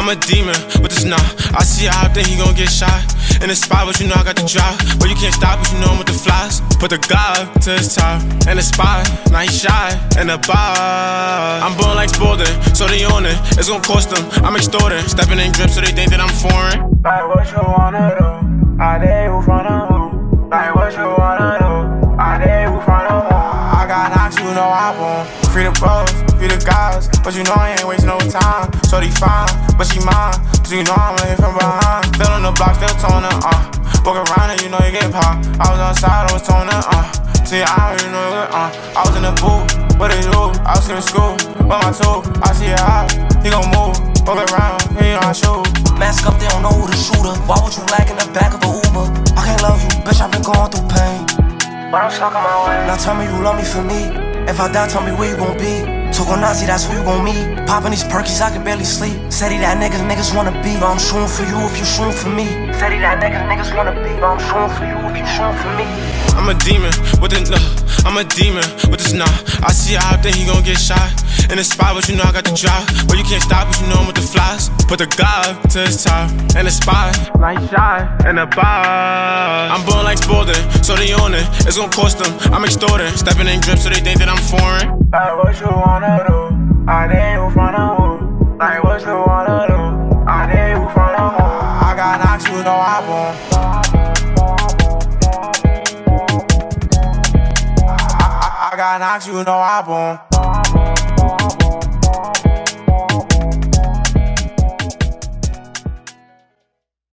I'm a demon with this knot. I see how I think he gon' get shot in the spot, but you know I got the drop. But you can't stop it, you know I'm with the flies. Put the God to his top and the spot. Now he shy in the bar. I'm born like Spalding, so they own it. It's gon' cost them. I'm extorting, stepping in drip so they think that I'm foreign. Like what you wanna do? I dare you front of who? Like what you wanna do? I dare you front of who? I got knocks, you know I won't. Free the bros, free the guys, but you know I ain't wasting no time. Shorty fine, but she mine, so you know I'ma hit from behind. Still on the block, still toning, walk around and you know you get popped. I was outside, I was toning, see I already know it, I was in the booth, what it do? I was in school, with my tool. I see it hot, he gon' move, walk around, he on my shoe. Mask up, they don't know who the shooter. Why would you lag in the back of the Uber? I can't love you, bitch, I've been going through pain, but I'm stuck on my way. Now tell me you love me for me. If I die, tell me where you gon' be. Took on Nazi, that's who you gon' meet. Poppin' these perkies, I can barely sleep. Said he that niggas wanna be. But I'm shooting for you if you shooting for me. Said he that niggas wanna be. But I'm shooting for you if you shooting for me. I'm a demon with the I'm a demon with this knot. I see how I think he gon' get shot in the spot, but you know I got the drop. But you can't stop it, you know I'm with the flies. Put the God to his top and the spot. Now he shy in the bar. I'm born like Spalding, so they own it. It's gon' cost them. I'm extorting, stepping in drip so they think that I'm foreign. Like what you wanna do? I dare you front of who? Like what you wanna do? I dare you front of who? I got knocks, you know I won't. I got knocks, you know I won't.